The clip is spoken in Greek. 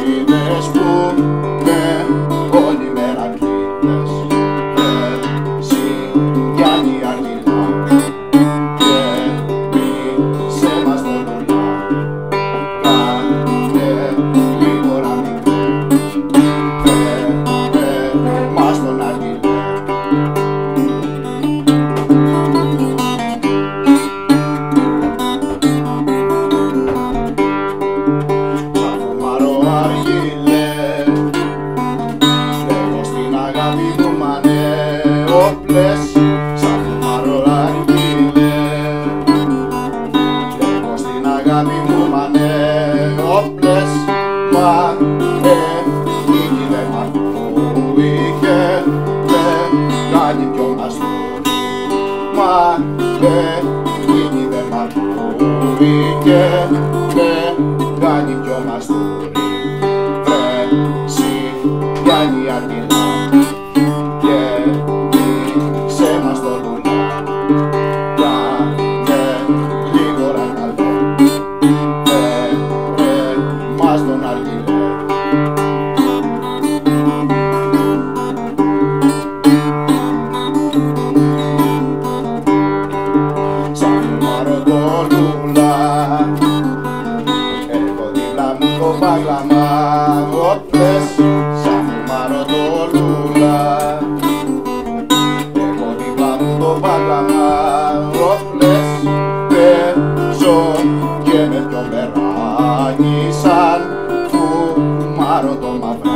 αργύλες που όλη μέρα αργύλες. Εσύ Γιάννη αργύλα και μίλησε μας το λουλά. Κάνε γρήγορα μικρέ, μας τον αργύλα. Σαν φουμαρό αργύλε, λέγω στην αγάπη μου μανέ όπλες. Μα νίκη δεν μ' ακούει και δεν κάνει πιο μαστούρι. Μα νίκη δεν μ' ακούει και δεν κάνει πιο μαστούρι. Βρε σι Γιάννη αργύλα και σε μας το λουλά. Κάνε γρήγορα καλό, μας τον αργύλε. Σαν φουμαρώ το λουλά, έχω δίπλα μου το παγλαμά. Όπλες, σαν φουμαρώ το λουλά, το παγλαμά. Όπλες, παίζω και με πιο μεράκι σαν φουμάρω το μαυρά.